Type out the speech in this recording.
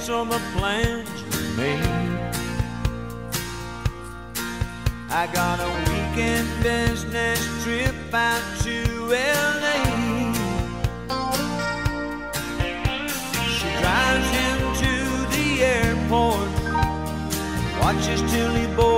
cancel my plans with me. I got a weekend business trip out to LA. She drives him to the airport, watches till he boards